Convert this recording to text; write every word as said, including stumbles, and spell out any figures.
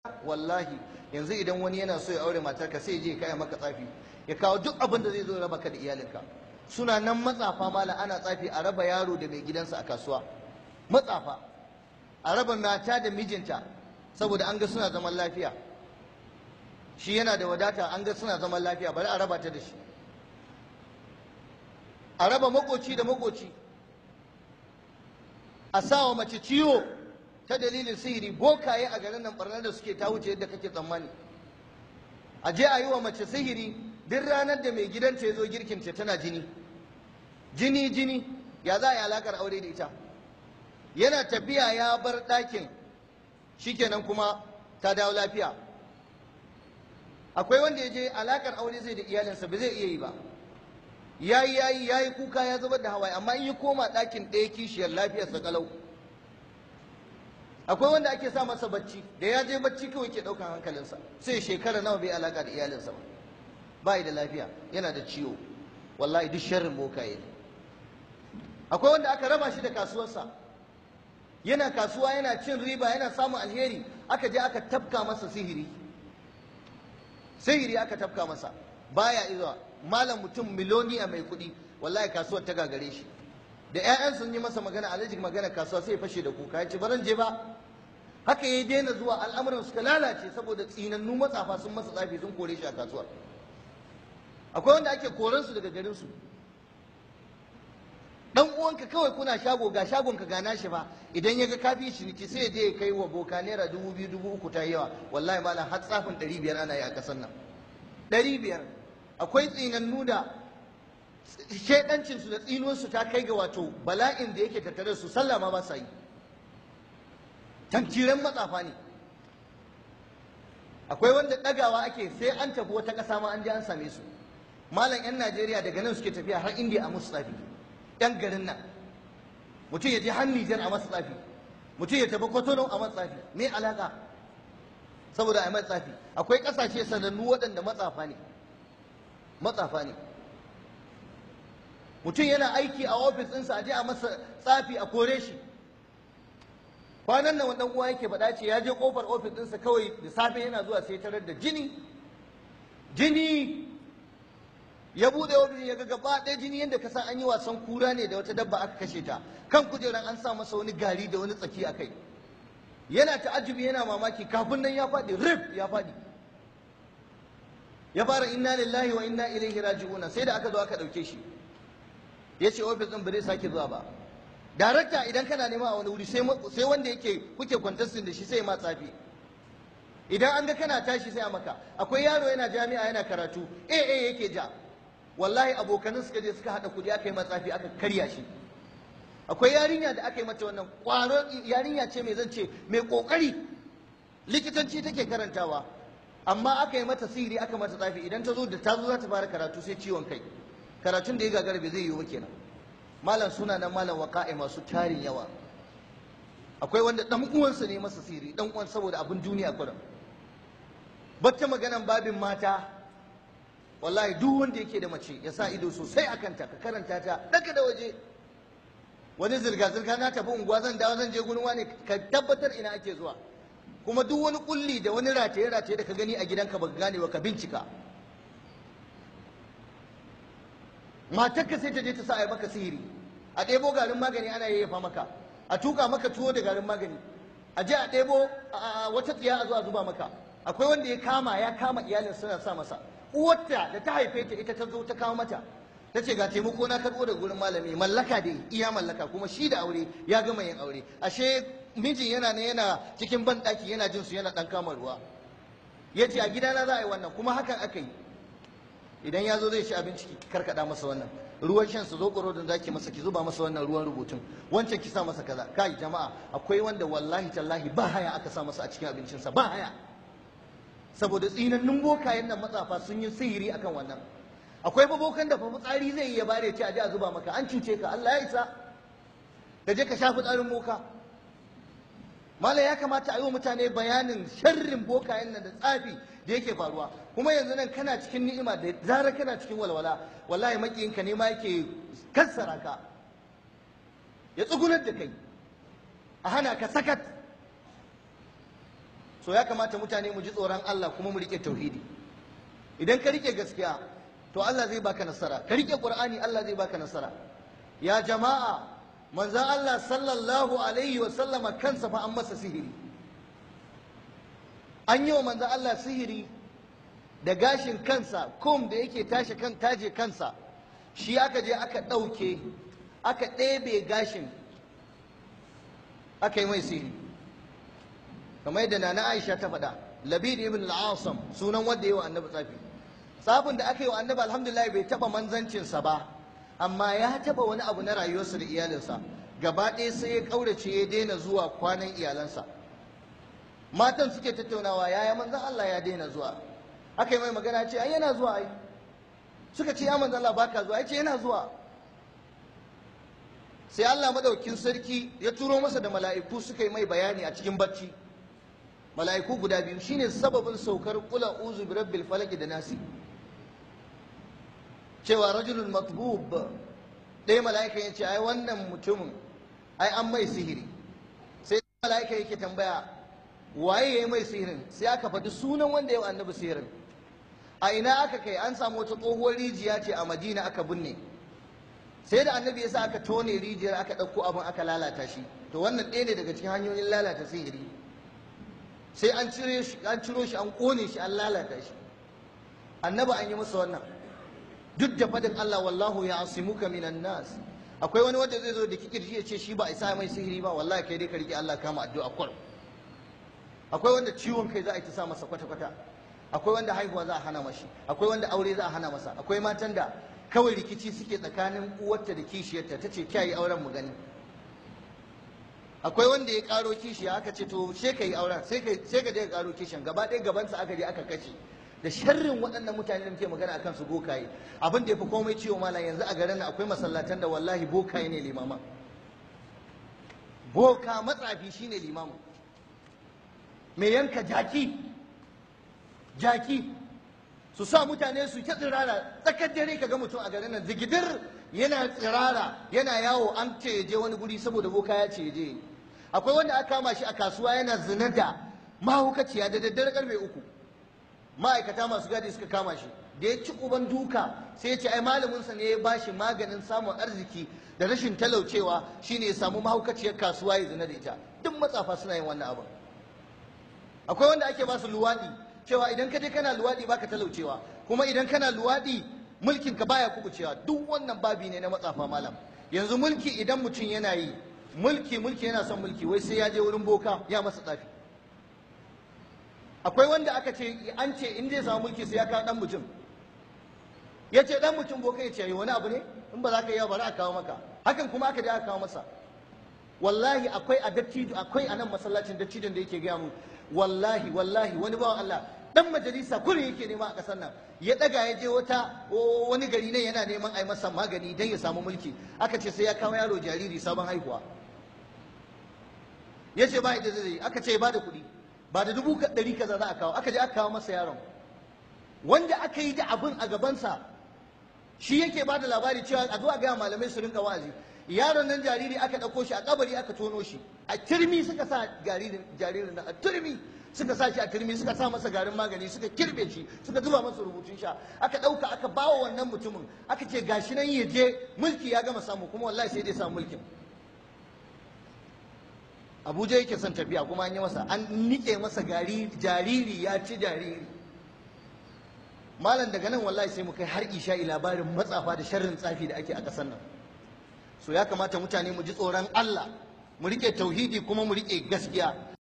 wallahi yanzu idan wani yana so ya aure matarka sai je kai maka tsafi ya kawo duk abin da zai zo raba ka da iyalinka. Suna nan matsafa mala ana tsafi a raba yaro da mai gidansa a kasuwa, matsafa a raba mata da mijinta saboda an ga suna zaman lafiya, shi yana da wadata an ga suna zaman lafiya bari a raba ta da shi, a raba makoci da makoci, a sawa mace ciwo ta dalilin sihiri. Bokaye a garin nan barnar da suke ta wuce yadda kake tsammani. A je a yi wa mace sihiri, duk ranar da mai gidanta ya zo girkinta tana jini jini jini, ya za a yi alakar aure da ita? Yana tafiya ya bar ɗakin shikenan kuma ta dawo lafiya. Akwai wanda ya je alakar aure zai da iyalinsa ba zai iya yi ba, yayi yayi yayi kuka ya zubar da hawaye, amma in ya koma ɗakin ɗaya kishiyar lafiyarsa kalau. Akwai wanda ake sa masa bacci, da ya je bacci kawai ke ɗaukan hankalinsa, sai shekara nawa bai alaka da iyalinsa ba, bai da lafiya, yana da ciwo. Wallahi duk sharrin bokaye ne. Akwai wanda aka raba shi da kasuwarsa, yana kasuwa yana cin riba yana samun alheri, aka je aka tafka masa sihiri sihiri aka tafka masa, baya izuwa. Malam mutum miloniya mai kuɗi, wallahi kasuwar ta gagare shi, da 'ya'yan sun yi masa magana alhaji magana kasuwa sai ya fashe da kuka ya ce baran je ba. Haka ya daina zuwa, al'amuran suka lalace saboda tsinannu matsafa sun masa tsafi sun kore shi a kasuwar. Akwai wanda ake koransu daga garinsu. Dan uwanka kawai kuna shago, ga shagonka ga nashi ba, idan ya ga kafi ciniki sai ya je ya kai wa boka naira dubu biyu dubu uku ta yawa. Wallahi malam har tsafin ɗari biyar ana yi a ƙasar nan, ɗari biyar. Akwai tsinannu da shaidancinsu da tsinuwarsu ta kai ga wato bala'in da yake tattare su sallah ma ba sa yi, tantiran matsafa ne. Akwai wanda ɗagawa ake sai an tafi wata ƙasa ma an je an same su. Malam 'yan Najeriya daga nan suke tafiya har Indiya a musu tsafi, 'yan garin nan. Mutum ya je har Nijar a masa tsafi, mutum ya tafi Kotonou a masa tsafi. Me alaƙa? Saboda a masa tsafi. Akwai ƙasashe sanannu waɗanda matsafa ne, matsafa ne. Mutum yana aiki a ofis ɗinsa a je a masa tsafi a kore shi. Kwanan nan wannan uwa yake faɗa ce ya je ƙofar ofis ɗinsa kawai da safe yana zuwa sai tarar da jini jini ya buɗe ofis ya ga gaba ɗaya jini yadda ka san an yi wasan kura ne da wata dabba aka kashe ta, kan kujeran an sa masa wani gari da wani tsaki a kai. Yana ta'ajjubi yana mamaki, kafin nan ya faɗi rif ya faɗi, ya fara inna lillahi wa inna ilaihi raji'un. Sai da aka zo aka ɗauke shi, ya ce ofis ɗin ba zai sake zuwa ba. Darakta idan kana nema a wani wuri sai wanda yake kuke kwantastin da shi sai ma tsafi. Idan an ga kana tashi sai a maka. Akwai yaro yana jami'a yana karatu, eh eh yake ja, wallahi abokanin suka je suka haɗa kuɗi aka yi matsafi aka karya shi. Akwai yarinya da aka yi mata wannan, ƙwaron yarinya ce mai zance mai ƙoƙari, likitanci take karantawa, amma aka yi mata sihiri aka mata tsafi. Idan ta zo da ta zo za ta fara karatu sai ciwon kai, karatun da ya gagara bai zai yiwu kenan. Malam suna nan malam waqa'i masu tarin yawa. Akwai wanda dan uwansa ne masa sihiri, dan uwan saboda abin duniya kullum. Bacce maganan babin mata, wallahi duk wanda yake da mace ya sa ido sosai akan ta, ka karanta ta daga da waje. Wani zirga zirga na tafi unguwa zan dawo zan je gurin wani, ka tabbatar ina ake zuwa. Kuma duk wani kulli da wani rataye rataye da ka gani a gidanka baka gane ba ka bincika. Matarka sai ta je ta sa a yi maka sihiri, a ɗebo garin magani ana yayyafa maka, a tuka maka tuwo da garin magani, a je a ɗebo wata tsiya a zo a zuba maka. Akwai wanda ya kama ya kama iyalin suna sa masa, uwarta da ta haife ta ita ta zo ta kawo mata, ta ce ga taimako na karɓo da gurin malami, mallaka dai iya mallaka, kuma shi da aure ya gama yin aure, ashe mijin yana ne yana cikin ban ɗaki yana jin su yana ɗan kama ruwa. Ya ce a gidana za a yi wannan, kuma hakan aka yi. Idan ya zo zai ci abinci ki karkada masa wannan ruwan shan su zo ƙorodin zaki masa ki zuba masa wannan ruwan rubutun, wancan ki sa masa kaza. Kai jama'a, akwai wanda wallahi tallahi ba haya aka sa masa a cikin abincinsa, ba haya, saboda tsinannun bokayen nan matsafa sun yi sihiri akan wannan. Akwai babokan da fa fitsari zai yi ya bare ce a je a zuba maka, an cuce ka, Allah ya isa da je ka sha fitsarin boka. Mala ya kamata a yi wa mutane bayanin sharrin bokayen nan da tsafi da yake faruwa. Kuma yanzu nan kana cikin ni'ima, da zarar kana cikin walwala, wallahi makiyinka ne ma yake kassara ka, ya tsugunar da kai, a hana ka sakat. so ya kamata mutane mu ji tsoron Allah kuma mu rike tauhidi. Idan ka rike gaskiya to Allah zai baka nasara, ka rike Qur'ani Allah zai baka nasara. Ya jama'a, manzon Allah sallallahu alaihi wa sallama kansa fa an masa sihiri. An yi wa manzon Allah sihiri da gashin kansa, kum da yake tashi kan taje kansa, shi aka je aka ɗauke, aka ɗebe gashin, aka yi mai sihiri. Kamar yadda Nana Aisha ta faɗa, Labid ibn al-Asam sunan wanda yi wa annabi tsafi. Tsafin da aka yi wa annabi alhamdulillah bai taɓa manzancinsa ba, amma ya taɓa wani abu na rayuwarsa da iyalinsa. Gaba ɗaya sai ya ƙaurace ya daina zuwa kwanan iyalansa. Matan suke tattaunawa, yaya manzon Allah ya daina zuwa? Aka yi mai magana, ce ai yana zuwa ai. Suka ce ya manzon Allah baka zuwa, ya ce yana zuwa. Sai Allah madaukin sarki ya turo masa da mala'iku suka yi mai bayani a cikin bacci. Mala'iku guda biyu shine sababin saukar qul a'udhu birabbil falaq da nasi. Cewa rajulun matbub, ɗaya mala'ika ya ce ai wannan mutumin ai an mai sihiri. Sai mala'ika yake tambaya waye ya yi mai sihirin, sai aka faɗi sunan wanda ya yi annabi sihirin. A ina aka kai? An samu wata tsohuwar rijiya ce a Madina aka binne. Sai da annabi ya sa aka tone rijiyar aka ɗauko abin aka lalata shi. To wannan ɗaya ne daga cikin hanyoyin lalata sihiri. Sai an cire shi, an ciro shi, an ƙone shi, an lalata shi. Annabi an yi masa wannan. Duk da faɗin Allah wallahu ya asimuka minan nas. Akwai wani wanda zai zo da kikirji ya ce shi ba a isa mai sihiri ba, wallahi kai dai ka riƙe Allah kama addu'a kwar. Akwai wanda ciwon kai za a yi ta sa masa kwata-kwata. Akwai wanda haihuwa za a hana mashi. Akwai wanda aure za a hana masa. Akwai matan da kawai rikici suke tsakanin uwarta da kishiyarta, ta ce kyayi auren mu gani. Akwai wanda ya karo kishiya aka ce to sai ka yi auren, sai ka sai ka je ka karo kishiyan, gaba ɗaya gabansa aka je aka kashe. Da sharrin waɗannan mutane da muke magana akan su bokaye. Abin da ya fi komai ciwo malam yanzu a garin nan akwai masallatan da wallahi bokaye ne limama. Boka matsafi shine limamu. Mai yanka jaki, jaki su sa mutane su ta tsirara, tsakar dare ka ga mutum a garin nan zigidir yana tsirara, yana yawo, an ce ya je wani guri saboda boka ya ce ya je. Akwai wanda aka kama shi a kasuwa yana zina da mahaukaciya da daddare karfe uku. Ma'aikata masu gadi suka kama shi, da ya ci uban duka sai ya ce ai malaminsa ne ya bashi maganin samun arziki da rashin talaucewa shine ya samu mahaukaciyar kasuwa ya zina da ita. Duk matsafa suna yin wannan abin. Akwai wanda ake ba su luwaɗi, cewa idan ka je kana luwaɗi baka talaucewa, kuma idan kana luwaɗi mulkin ka baya kubucewa. Duk wannan babi ne na matsafa malam. Yanzu mulki idan mutum yana yi mulki mulki yana son mulki, wai sai ya je wurin boka ya masa tsafi. Akwai wanda aka ce an ce in zai samu mulki sai ya kawo dan mutum, ya ce dan mutum boka ya ce wani abu ne in ba za ka yi ba bari a kawo maka. Hakan kuma aka je aka kawo masa. Wallahi akwai a dattijo, akwai a nan masallacin dattijon da yake gaya mu, wallahi wallahi wani bawan Allah dan majalisa kullum yake nema a kasar nan, ya daga ya je wata wani gari ne yana neman a yi masa magani don ya samu mulki. Aka ce sai ya kawo yaro jariri sabon haihuwa, ya ce ba da zai, aka ce ba da kuɗi, ba da dubu ɗari kaza za a kawo. Aka je aka kawo masa yaron, wanda aka yi da abin a gabansa shi yake ba da labari cewa a zo a gaya malamai su rinka wa'azi. Yaron nan jariri aka ɗauko shi a kabari aka tono shi, a turmi suka sa jaririn jaririn nan a turmi suka sa shi a turmi, suka sa masa garin magani, suka kirbe shi, suka zuba masa rubutun sha, aka ɗauka aka bawa wannan mutumin, aka ce gashi nan ya je mulki ya gama samu, kuma wallahi sai dai samu mulkin. Abuja yake son tafiya kuma an yi masa, an nike masa gari jariri ya ci jariri. Malam daga nan wallahi sai mu kai har isha'i labarin matsafa da sharrin tsafi da ake a ƙasar nan. So ya kamata mutane mu ji tsoron Allah, mu rike tauhidi kuma mu rike gaskiya.